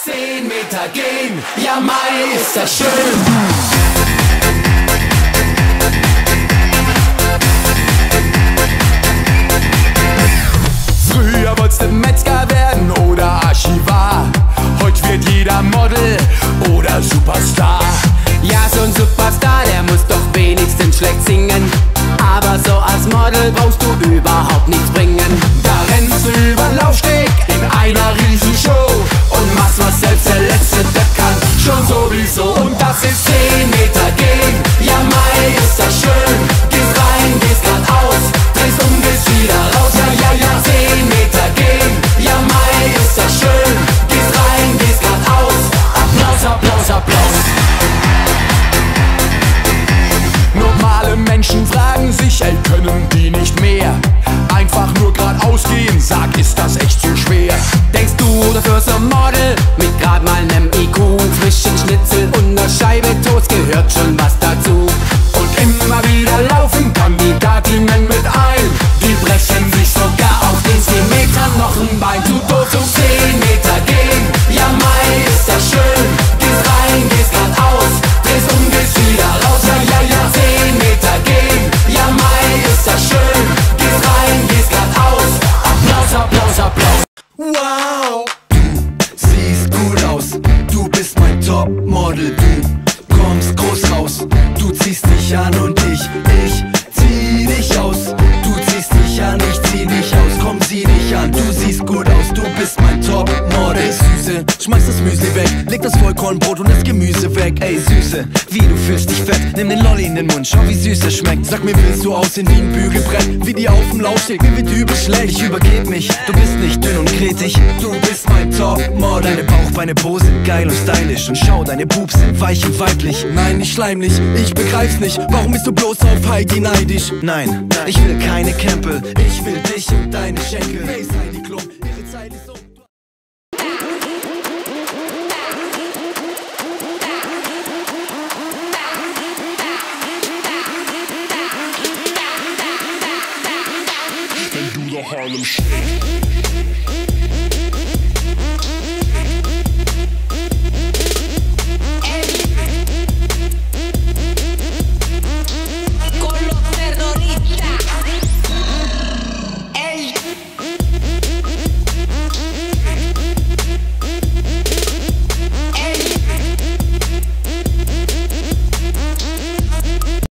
10 Meter gehen, ja Mai ist das schön. Früher wolltest du Metzger werden oder Archivar. Heute wird jeder Model oder Superstar. Ja, so ein Superstar, der muss doch wenigstens schlecht singen. Aber so als Model brauchst du überhaupt nichts bringen. Da rennst du über den Laufsteg in einer Riesenshow und machst, was selbst der letzte Depp kann, schon sowieso. Und das ist 10 Meter gehen, ja Mai ist das schön. Gehst rein, gehst geradeaus, drehst um, gehst wieder raus. Ja, ja, ja, 10 Meter gehen, ja Mai ist das schön. Gehst rein, gehst geradeaus, Applaus, Applaus, Applaus. Normale Menschen fragen sich, ey, können die nicht mehr einfach nur geradeaus gehen? Sag, ist das echt so schwer? Denkst du, dafür so ein Model mit grad mal nem IQ, frischen Schnitzel und ner Scheibe Toast gehört schon was dazu. Und immer wieder laufen Kandidatinnen mit ein. Die brechen sich sogar auf den 10 Metern noch ein Bein. Zu doof zum 10 Meter gehen, ja Mai ist das schön. Gehst rein, gehst geradeaus, drehst um, gehst wieder raus. Ja, ja, ja, 10 Meter gehen, ja Mai ist das schön. Gehst rein, gehst geradeaus, Applaus, Applaus, Applaus. Wow, du siehst gut aus, du bist mein Topmodel, du kommst groß raus, du ziehst dich an und ich zieh dich aus. Du ziehst dich an, ich zieh dich aus, komm sieh dich an, du siehst gut aus, du bist mein Topmodel. Süße, schmeiß das Müsli weg, leg das Vollkornbrot und das Gemüse weg. Ey Süße, wie du fühlst dich fett, nimm den Lolli in den Mund, schau wie süß es schmeckt. Sag mir, willst du aussehen wie ein Bügelbrett, wie die auf dem Laufsteg, mir wird übel schlecht. Ich übergeb mich, du bist nicht dünn und kretig, du bist mein Topmodel. Deine Bauchbeine, Pose, geil und stylisch, und schau, deine Boobs sind weich und weiblich. Nein, nicht schleimlich, ich begreif's nicht, warum bist du bloß auf Heidi neidisch? Nein, ich will keine Campbell, ich will dich und deine Schenkel. Hey, Heidi Klum, ihre Zeit ist um. Do the Harlem Shake.